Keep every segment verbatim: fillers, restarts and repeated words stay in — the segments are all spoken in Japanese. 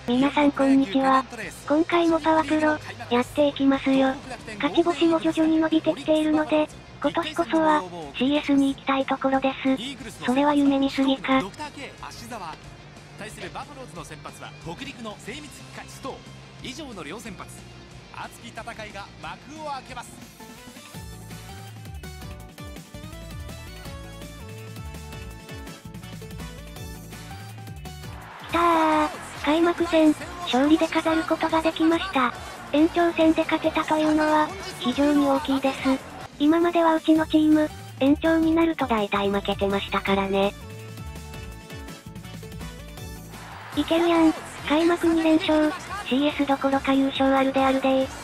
皆さんこんにちは。今回もパワプロ、やっていきますよ。勝ち星も徐々に伸びてきているので、今年こそは、シーエス に行きたいところです。それは夢見すぎか。 対するバファローズの先発は北陸の精密機械ストーン以上の両先発。熱き戦いが幕を開けます。 きたー、開幕戦、勝利で飾ることができました。延長戦で勝てたというのは、非常に大きいです。今まではうちのチーム、延長になると大体負けてましたからね。いけるやん、開幕に連勝、シーエス どころか優勝あるであるでー。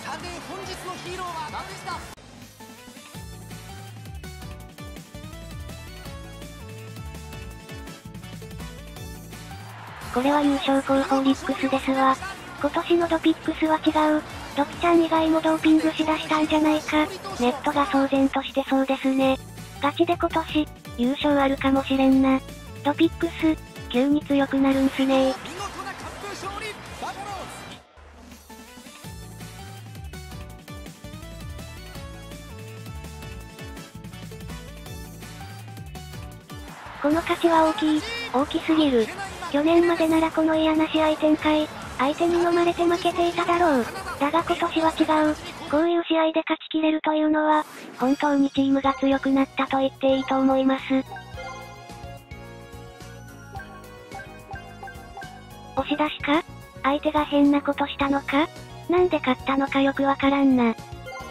これは優勝候補リックスですわ。今年のドピックスは違う。ドピちゃん以外もドーピングしだしたんじゃないか。ネットが騒然としてそうですね。ガチで今年、優勝あるかもしれんな。ドピックス、急に強くなるんすねー。この勝ちは大きい、大きすぎる。去年までならこの嫌な試合展開、相手に飲まれて負けていただろう。だが今年は違う。こういう試合で勝ちきれるというのは、本当にチームが強くなったと言っていいと思います。押し出しか？相手が変なことしたのか？なんで勝ったのかよくわからんな。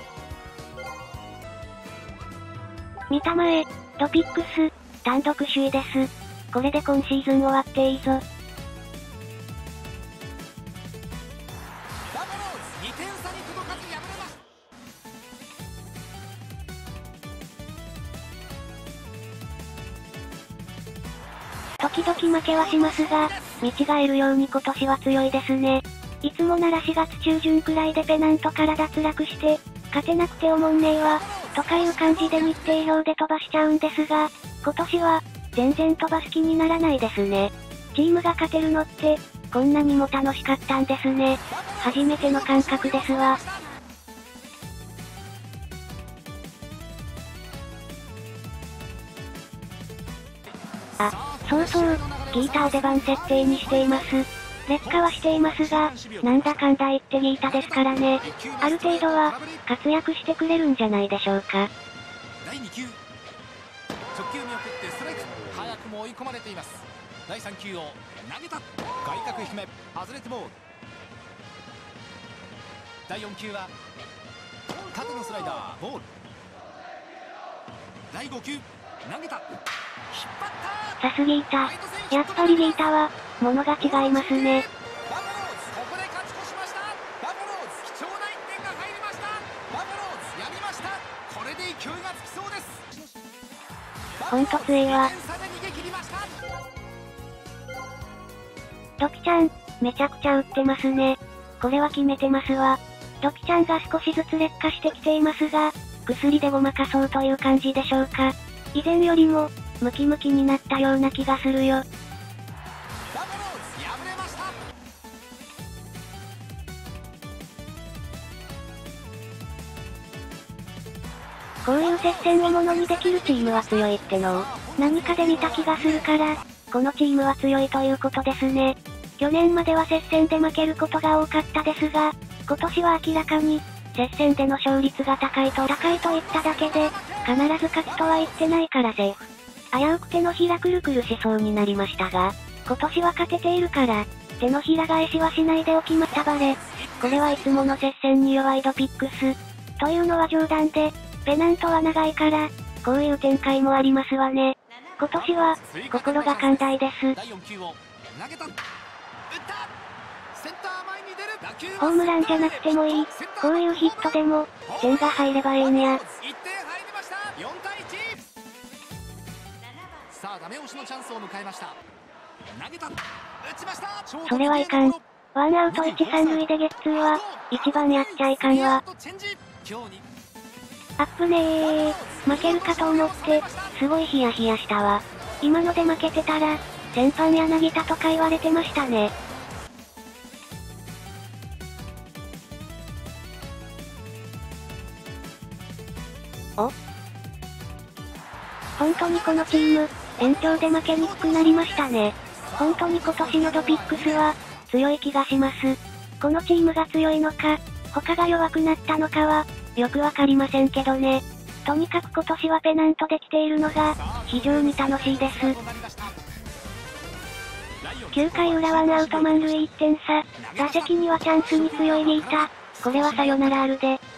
見たまえ、ドピックス、単独首位です。これで今シーズン終わっていいぞ。 バファローズにてん差に届かず敗れます。 時々負けはしますが、見違えるように今年は強いですね。いつもならしがつ中旬くらいでペナントから脱落して、勝てなくておもんねえわ、とかいう感じで日程表で飛ばしちゃうんですが、今年は、全然飛ばす気にならないですね。チームが勝てるのって、こんなにも楽しかったんですね。初めての感覚ですわ。あ、そうそう、ギータを出番設定にしています。劣化はしていますが、なんだかんだ言ってギータですからね。ある程度は、活躍してくれるんじゃないでしょうか。 だいに球、直球見送ってストライク。早くも追い込まれています。だいさん球を投げた。外角低め、外れてボール。だいよん球は縦のスライダー、ボール。だいご球投げた。引っ張った。 さすギータ。やっぱりギータは、ものが違いますね。 バファローズ、ここで勝ち越しました。バファローズ、貴重な一点が入りました。バファローズ、やりました。これで勢いがつきそうです。 ほんと強いわ。ドピちゃん、めちゃくちゃ打ってますね。これは決めてますわ。ドピちゃんが少しずつ劣化してきていますが、薬でごまかそうという感じでしょうか。以前よりも、ムキムキになったような気がするよ。こういう接戦をものにできるチームは強いってのを、何かで見た気がするから、このチームは強いということですね。去年までは接戦で負けることが多かったですが、今年は明らかに、接戦での勝率が高いと高いと言っただけで、必ず勝つとは言ってないからセーフ。危うく手のひらくるくるしそうになりましたが、今年は勝てているから、手のひら返しはしないでおきましたバレ。これはいつもの接戦に弱いドピックス。というのは冗談で、ペナントは長いから、こういう展開もありますわね。今年は、心が寛大です。ホームランじゃなくてもいい。こういうヒットでも、点が入ればいいんや。 さあダメ押しのチャンスを迎えました。投げた。打ちました。 それはいかん。ワンアウトいち、さん塁でゲッツーは、一番やっちゃいかんわ。アップねー。負けるかと思って、すごいヒヤヒヤしたわ。今ので負けてたら、先般柳田とか言われてましたね。 お本当にこのチーム、延長で負けにくくなりましたね。本当に今年のドピックスは、強い気がします。このチームが強いのか、他が弱くなったのかは、よくわかりませんけどね。とにかく今年はペナントできているのが、非常に楽しいです。きゅうかい裏ワンアウト満塁いってん差、打席にはチャンスに強いリータ。これはサヨナラあるで。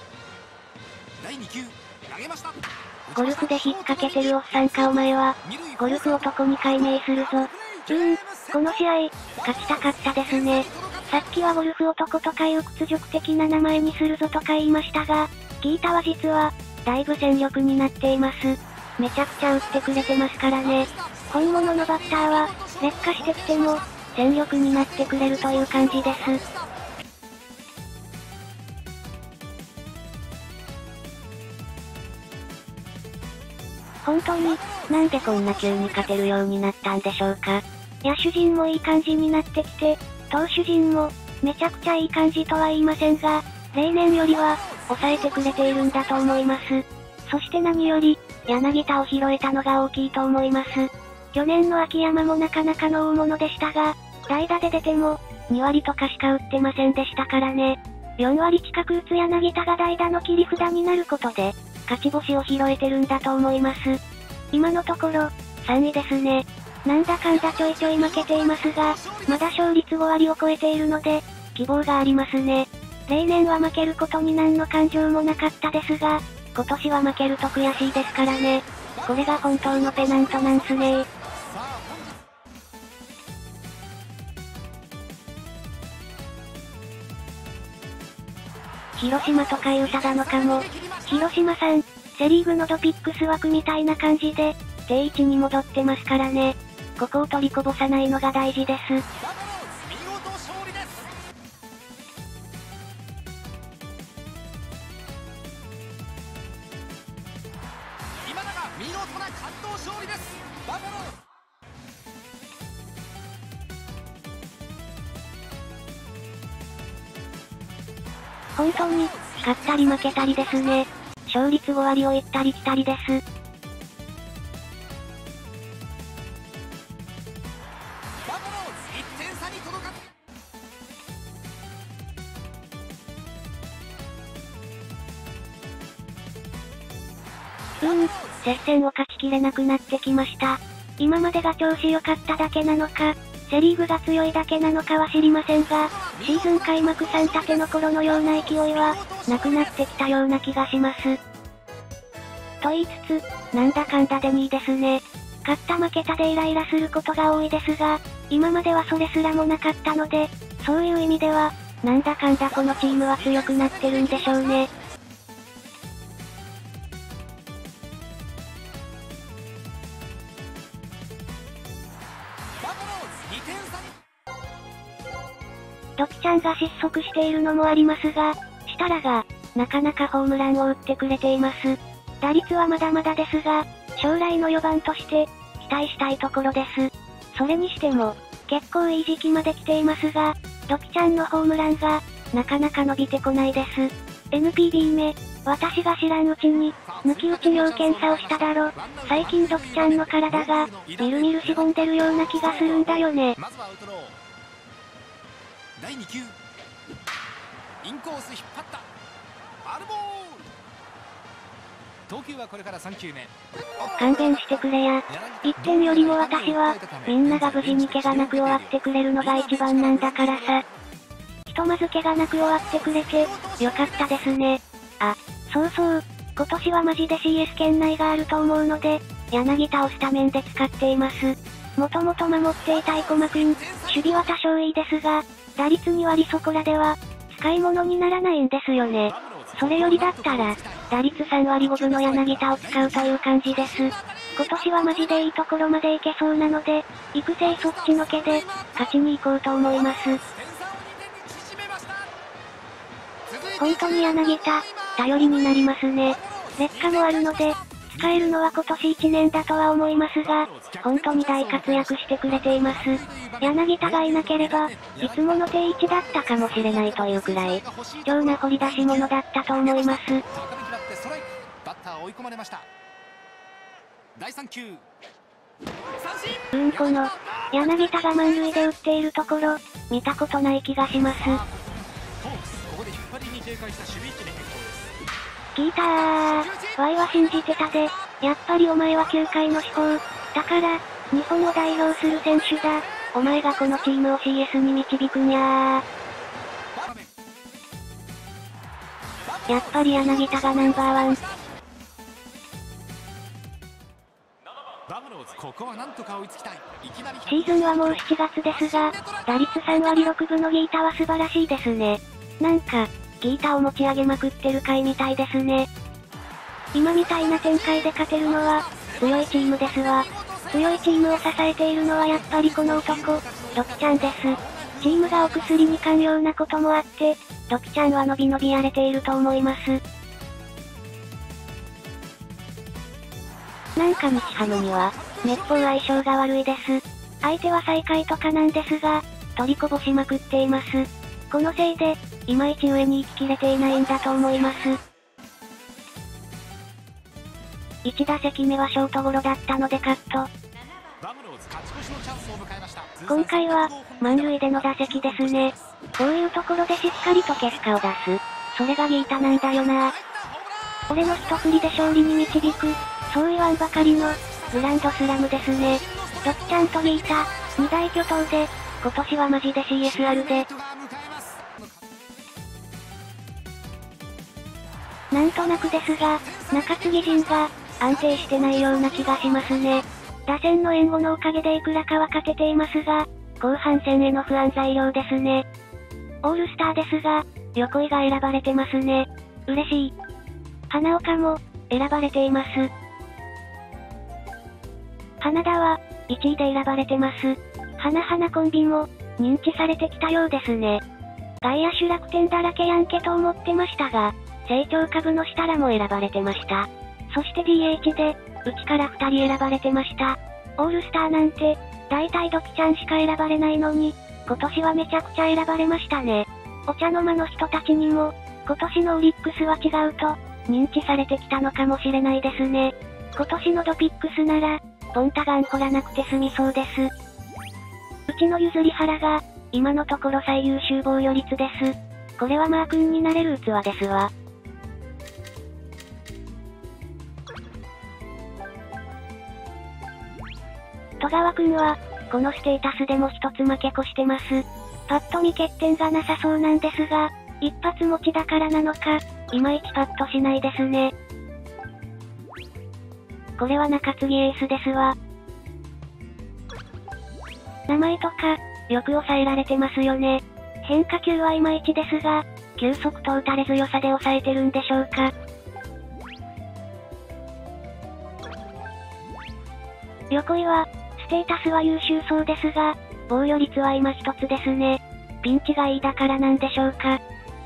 ゴルフで引っ掛けてるおっさんかお前は、ゴルフ男に改名するぞ。うーん、この試合、勝ちたかったですね。さっきはゴルフ男とかいう屈辱的な名前にするぞとか言いましたが、ギータは実は、だいぶ戦力になっています。めちゃくちゃ打ってくれてますからね。本物のバッターは、劣化してきても、戦力になってくれるという感じです。本当に、なんでこんな急に勝てるようになったんでしょうか。野手陣もいい感じになってきて、投手陣も、めちゃくちゃいい感じとは言いませんが、例年よりは、抑えてくれているんだと思います。そして何より、柳田を拾えたのが大きいと思います。去年の秋山もなかなかの大物でしたが、代打で出ても、にわりとかしか打ってませんでしたからね。よんわり近く打つ柳田が代打の切り札になることで、勝ち星を拾えてるんだと思います。今のところ、さんいですね。なんだかんだちょいちょい負けていますが、まだ勝率ごわりを超えているので、希望がありますね。例年は負けることに何の感情もなかったですが、今年は負けると悔しいですからね。これが本当のペナントなんすねー。広島とか言うただのかも。広島さん、セリーグのドピックス枠みたいな感じで、定位置に戻ってますからね。ここを取りこぼさないのが大事です。本当に、勝ったり負けたりですね。勝率ごわりを行ったり来たりです。うーん、接戦を勝ちきれなくなってきました。今までが調子良かっただけなのか、セリーグが強いだけなのかは知りませんが、シーズン開幕さん立ての頃のような勢いは、なくなってきたような気がします。と言いつつ、なんだかんだでにいですね。勝った負けたでイライラすることが多いですが、今まではそれすらもなかったので、そういう意味では、なんだかんだこのチームは強くなってるんでしょうね。ドキちゃんが失速しているのもありますが、設楽が、なかなかホームランを打ってくれています。打率はまだまだですが、将来のよばんとして、期待したいところです。それにしても、結構いい時期まで来ていますが、ドキちゃんのホームランが、なかなか伸びてこないです。エヌピービー 目、私が知らんうちに、抜き打ち尿検査をしただろ。最近ドキちゃんの体が、みるみるしぼんでるような気がするんだよね。 だいにきゅう、インコース引っ張った、ファウルボール。投球はこれからさんきゅうめ。 勘弁してくれや。いってんよりも私は、みんなが無事に怪我なく終わってくれるのが一番なんだからさ。ひとまず怪我なく終わってくれて、よかったですね。あ、そうそう、今年はマジで シーエス 圏内があると思うので、柳田をスタメンで使っています。もともと守っていた生駒くん、守備は多少いいですが、打率にわりそこらでは、使い物にならないんですよね。それよりだったら、打率さんわりごぶの柳田を使うという感じです。今年はマジでいいところまでいけそうなので、育成そっちのけで、勝ちに行こうと思います。本当に柳田、頼りになりますね。劣化もあるので、使えるのは今年いちねんだとは思いますが、本当に大活躍してくれています。柳田がいなければ、いつもの定位置だったかもしれないというくらい、貴重な掘り出し物だったと思います。 ター追い込まれました。だいさん球うーんこの柳田が満塁で打っているところ見たことない気がします。 ホークスここで引っ張りに警戒した守備位置に変更です。 聞いたー。ワイは信じてたで。やっぱりお前は球界の至宝。だから、日本を代表する選手だ。お前がこのチームを シーエス に導くにゃー。やっぱり柳田がナンバーワン。 ここはなんとか追いつきたい。いきなりシーズンはもうしちがつですが、打率さんわりろくぶのギータは素晴らしいですね。なんか、ギータを持ち上げまくってる回みたいですね。今みたいな展開で勝てるのは、強いチームですわ。強いチームを支えているのはやっぱりこの男、ドキちゃんです。チームがお薬に寛容なこともあって、ドキちゃんは伸び伸びやれていると思います。なんか日ハムには、めっぽう相性が悪いです。相手は最下位とかなんですが、取りこぼしまくっています。このせいで、いまいち上に行ききれていないんだと思います。いち打席目はショートゴロだったのでカット。今回は、満塁での打席ですね。こういうところでしっかりと結果を出す。それがギータなんだよな。俺の一振りで勝利に導く、そう言わんばかりの、グランドスラムですね。ドキちゃんとギータ、二大巨頭で、今年はマジで シーエスアール で。なんとなくですが、中継ぎ陣が、安定してないような気がしますね。打線の援護のおかげでいくらかは勝てていますが、後半戦への不安材料ですね。オールスターですが、横井が選ばれてますね。嬉しい。花岡も、選ばれています。花田は、いちいで選ばれてます。花々コンビも、認知されてきたようですね。外野手楽天だらけやんけと思ってましたが、成長株の設楽も選ばれてました。そして ディーエイチ で、うちからふたり選ばれてました。オールスターなんて、大体ドキちゃんしか選ばれないのに、今年はめちゃくちゃ選ばれましたね。お茶の間の人たちにも、今年のオリックスは違うと、認知されてきたのかもしれないですね。今年のドピックスなら、ポンタガン掘らなくて済みそうです。うちの譲り原が、今のところ最優秀防御率です。これはマー君になれる器ですわ。戸川くんは、このステータスでも一つ負け越してます。パッと見欠点がなさそうなんですが、一発持ちだからなのか、いまいちパッとしないですね。これは中継ぎエースですわ。名前とか、よく抑えられてますよね。変化球はいまいちですが、球速と打たれ強さで抑えてるんでしょうか。横井は、ステータスは優秀そうですが、防御率は今一つですね。ピンチがいいだからなんでしょうか。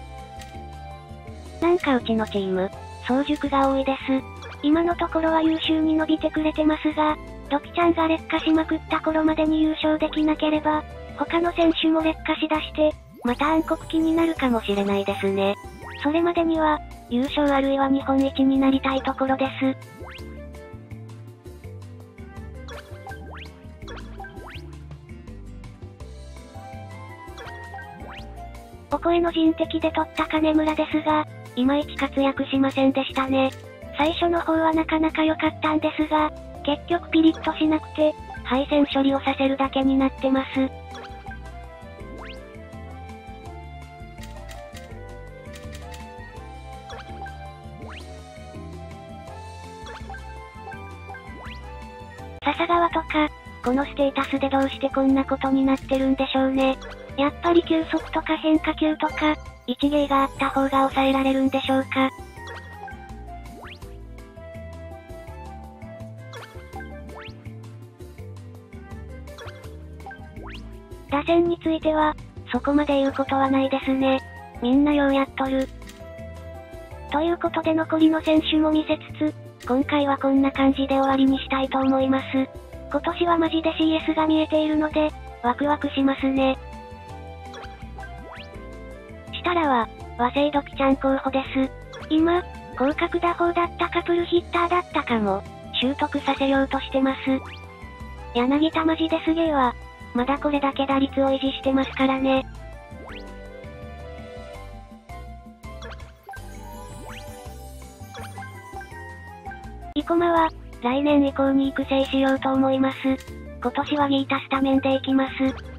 なんかうちのチーム、早熟が多いです。今のところは優秀に伸びてくれてますが、ドキちゃんが劣化しまくった頃までに優勝できなければ、他の選手も劣化しだして、また暗黒期になるかもしれないですね。それまでには、優勝あるいは日本一になりたいところです。お声の人的で取った金村ですが、いまいち活躍しませんでしたね。最初の方はなかなか良かったんですが、結局ピリッとしなくて、敗戦処理をさせるだけになってます。笹川とか、このステータスでどうしてこんなことになってるんでしょうね。やっぱり球速とか変化球とか、一芸があった方が抑えられるんでしょうか。打線については、そこまで言うことはないですね。みんなようやっとる。ということで残りの選手も見せつつ、今回はこんな感じで終わりにしたいと思います。今年はマジで シーエス が見えているので、ワクワクしますね。設楽は、和製ドキちゃん候補です。今、 広角打法だったかプルヒッターだったかも、習得させようとしてます。柳田マジですげえわ。まだこれだけ打率を維持してますからね。生駒は、来年以降に育成しようと思います。今年はギータスタメンでいきます。